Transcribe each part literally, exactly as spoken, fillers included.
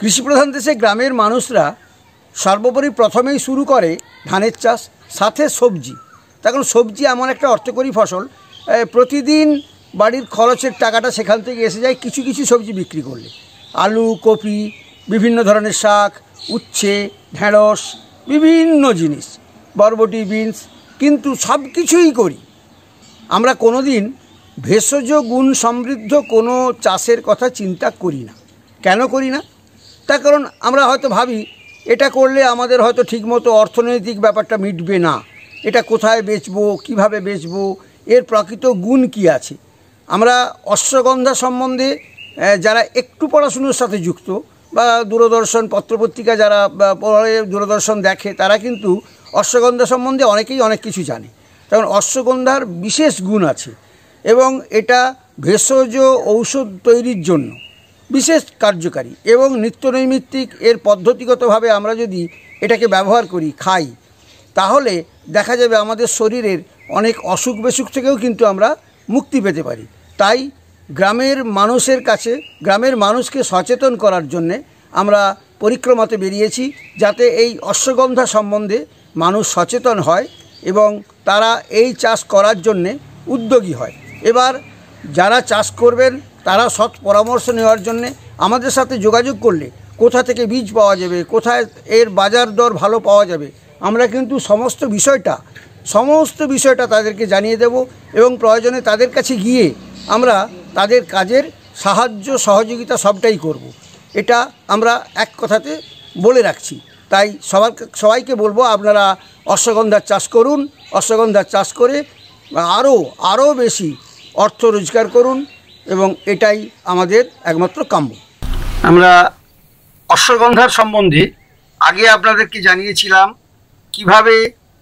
কৃষিপ্রধান দেশে গ্রামের মানুষরা সর্বোপরি প্রথমেই শুরু করে ধানের চাষ, সাথে সবজি। তখন সবজি এমন একটা অর্থকরী ফসল, প্রতিদিন বাড়ির খরচের টাকাটা সেখান থেকে এসে যায় কিছু কিছু সবজি বিক্রি করলে। আলু, কপি, বিভিন্ন ধরনের শাক, উচ্ছে, ঢেঁড়স, বিভিন্ন জিনিস, বরবটি, বিনস, কিন্তু সব কিছুই করি আমরা কোনো দিন ভেষজ গুণ সমৃদ্ধ কোনো চাষের কথা চিন্তা করি না। কেন করি না? তার কারণ আমরা হয়তো ভাবি এটা করলে আমাদের হয়তো ঠিকমতো অর্থনৈতিক ব্যাপারটা মিটবে না, এটা কোথায় বেচবো, কিভাবে বেচবো, এর প্রকৃত গুণ কি আছে। আমরা অশ্বগন্ধা সম্বন্ধে যারা একটু পড়াশুনোর সাথে যুক্ত বা দূরদর্শন পত্রপত্রিকা যারা পড়ে দূরদর্শন দেখে, তারা কিন্তু অশ্বগন্ধা সম্বন্ধে অনেকেই অনেক কিছু জানে। কারণ অশ্বগন্ধার বিশেষ গুণ আছে এবং এটা ভেষজ ঔষধ তৈরির জন্য বিশেষ কার্যকারী এবং নিত্যনৈমিত্তিক। এর পদ্ধতিগতভাবে আমরা যদি এটাকে ব্যবহার করি, খাই, তাহলে দেখা যাবে আমাদের শরীরের অনেক অসুখ বিসুখ থেকেও কিন্তু আমরা মুক্তি পেতে পারি। তাই গ্রামের মানুষের কাছে, গ্রামের মানুষকে সচেতন করার জন্যে আমরা পরিক্রমাতে বেরিয়েছি, যাতে এই অশ্বগন্ধা সম্বন্ধে মানুষ সচেতন হয় এবং তারা এই চাষ করার জন্যে উদ্যোগী হয়। এবার যারা চাষ করবেন তারা সৎ পরামর্শ নেওয়ার জন্যে আমাদের সাথে যোগাযোগ করলে কোথা থেকে বীজ পাওয়া যাবে, কোথায় এর বাজার দর ভালো পাওয়া যাবে, আমরা কিন্তু সমস্ত বিষয়টা সমস্ত বিষয়টা তাদেরকে জানিয়ে দেব এবং প্রয়োজনে তাদের কাছে গিয়ে আমরা তাদের কাজের সাহায্য সহযোগিতা সবটাই করব। এটা আমরা এক কথাতে বলে রাখছি। তাই সবার সবাইকে বলবো, আপনারা অশ্বগন্ধার চাষ করুন, অশ্বগন্ধার চাষ করে আরও আরও বেশি অর্থ রোজগার করুন এবং এটাই আমাদের একমাত্র কাম্য। আমরা অশ্বগন্ধার সম্বন্ধে আগে আপনাদেরকে জানিয়েছিলাম কিভাবে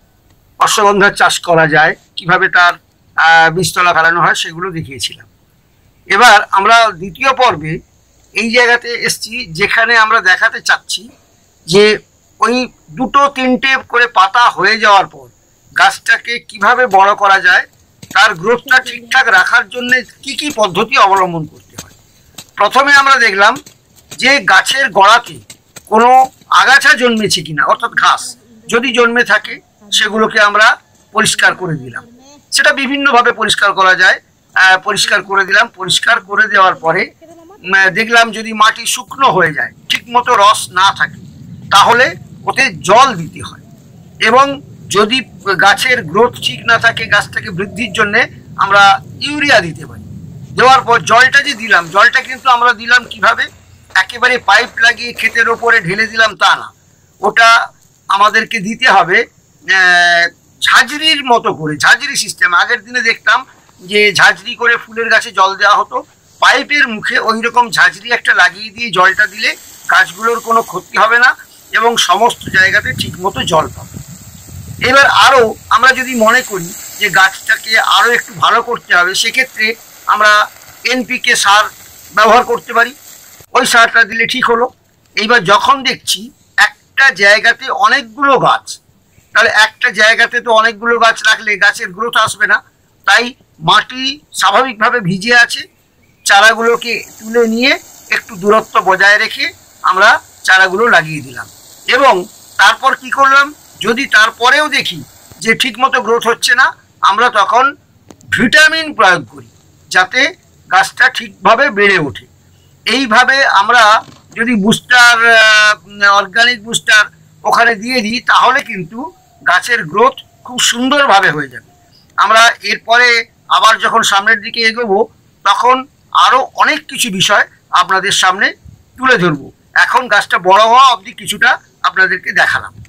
অশ্বগন্ধার চাষ করা যায়, কিভাবে তার বীজতলা ফেলানো হয়, সেগুলো দেখিয়েছিলাম। এবার আমরা দ্বিতীয় পর্বে এই জায়গাতে এসছি যেখানে আমরা দেখাতে চাচ্ছি যে ওই দুটো তিনটে করে পাতা হয়ে যাওয়ার পর গাছটাকে কিভাবে বড় করা যায়, তার গ্রোথটা ঠিকঠাক রাখার জন্য কি কি পদ্ধতি অবলম্বন করতে হয়। প্রথমে আমরা দেখলাম যে গাছের গোড়াতে কোনো আগাছা জন্মেছে কিনা, অর্থাৎ ঘাস যদি জন্মে থাকে সেগুলোকে আমরা পরিষ্কার করে দিলাম। সেটা বিভিন্নভাবে পরিষ্কার করা যায়, পরিষ্কার করে দিলাম। পরিষ্কার করে দেওয়ার পরে দেখলাম যদি মাটি শুকনো হয়ে যায়, ঠিকমতো রস না থাকে, তাহলে ওতে জল দিতে হয়। এবং যদি গাছের গ্রোথ ঠিক না থাকে, গাছটাকে বৃদ্ধির জন্য আমরা ইউরিয়া দিতে পারি। দেওয়ার পর জলটা যে দিলাম, জলটা কিন্তু আমরা দিলাম কিভাবে, একেবারে পাইপ লাগিয়ে ক্ষেতের ওপরে ঢেলে দিলাম তা না, ওটা আমাদেরকে দিতে হবে ঝাঁঝরির মতো করে, ঝাঁঝরি সিস্টেম। আগের দিনে দেখতাম যে ঝাঁঝরি করে ফুলের গাছে জল দেওয়া হতো, পাইপের মুখে ওই রকম ঝাঁঝরি একটা লাগিয়ে দিয়ে জলটা দিলে গাছগুলোর কোনো ক্ষতি হবে না এবং সমস্ত জায়গাতে ঠিকমতো জল পাবে। এবার আরও আমরা যদি মনে করি যে গাছটাকে আরও একটু ভালো করতে হবে, সেক্ষেত্রে আমরা এনপিকে সার ব্যবহার করতে পারি। ওই সারটা দিলে ঠিক হলো। এইবার যখন দেখছি একটা জায়গাতে অনেকগুলো গাছ, তাহলে একটা জায়গাতে তো অনেকগুলো গাছ রাখলে গাছের গ্রোথ আসবে না। তাই মাটি স্বাভাবিকভাবে ভিজে আছে, চারাগুলোকে তুলে নিয়ে একটু দূরত্ব বজায় রেখে আমরা চারাগুলো লাগিয়ে দিলাম। এবং তারপর কি করলাম, যদি তারপরেও দেখি যে ঠিকমতো গ্রোথ হচ্ছে না, আমরা তখন ভিটামিন প্রয়োগ করি যাতে গাছটা ঠিকভাবে বেড়ে ওঠে। এইভাবে আমরা যদি বুস্টার, অর্গানিক বুস্টার ওখানে দিয়ে দিই, তাহলে কিন্তু গাছের গ্রোথ খুব সুন্দরভাবে হয়ে যাবে। আমরা এরপরে আবার যখন সামনের দিকে এগোবো, তখন আরও অনেক কিছু বিষয় আপনাদের সামনে তুলে ধরবো। এখন গাছটা বড় হওয়া অবধি কিছুটা আপনাদেরকে দেখালাম।